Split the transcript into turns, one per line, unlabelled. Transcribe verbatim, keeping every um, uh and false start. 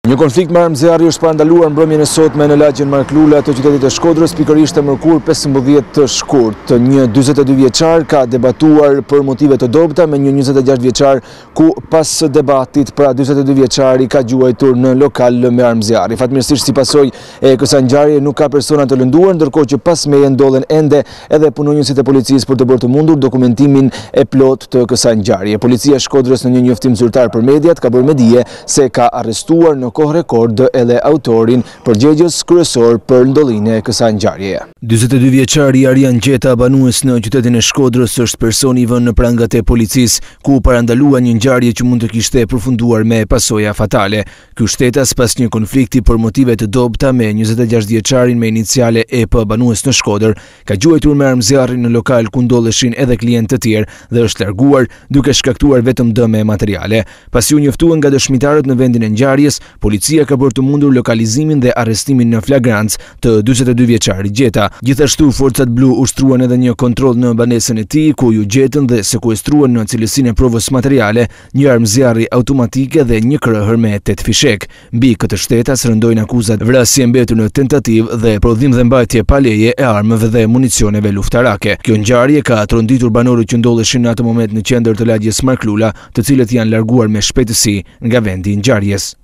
Një konflikt me armë zjarri është parandaluar mbrëmjen e sotme në Lagjen Lula të qytetit të Shkodrës, pikërisht e mërkur pesëmbëdhjetë të shkurt. Një dyzet e dy vjeçar ka debatuar për motive të dobta me një njëzet e gjashtë vjeçar, ku pas debatit pra dyzet e dy vjeçari ka gjuajtur në lokal me armë zjarri. Fatmirësisht si pasojë e kësaj ngjarjeje nuk ka persona të lënduar, ndërkohë që pas meje ndodhen ende edhe punonjësit e policisë për të bërë të mundur dokumentimin e plot të kësaj ngjarjeje. Policia e Shkodrës në një njoftim zyrtar për mediat ka bërë me dije se ka arrestuar në kohë rekord edhe autorin përgjegjës kryesor për ndollinë e kësaj ngjarjeje. dyzet e dy vjeçari Arjan Gjeta, banues në qytetin e Shkodrës, është personi i vënë në prangat e policisë, ku parandalua një ngjarje që mund të kishte përfunduar me pasoja fatale. Ky shtetas pas një konflikti për motive të dobta me njëzet e gjashtë vjeçarin me iniciale E P, banues në Shkodër, ka gjuajtur me armë zjarri në lokal ku ndodheshin edhe klientë të tjerë dhe është larguar duke shkaktuar vetëm dëme materiale. Pasi u njoftuan nga dëshmitarët në vendin e ngjarjes, policia ka bërë të mundur lokalizimin dhe arrestimin në flagrancë të dyzet e dy vjeçari Gjeta. Gjithashtu, forcat blu ushtruan edhe një kontroll në banesën e tij, ku ju gjetën dhe sekuestruan në cilësinë e provës materiale një armë zjarri automatike dhe një krëhër me tetë fishek. Mbi këtë shtetas rëndojnë akuzat vrasje mbetur në tentativë dhe prodhim dhe mbajtje pa leje e armëve dhe municioneve luftarake. Kjo ngjarje ka tronditur banorët që ndodheshin në atë moment në qendër të lagjes Lula, të cilët janë larguar me shpejtësi nga vendi i ngjarjes.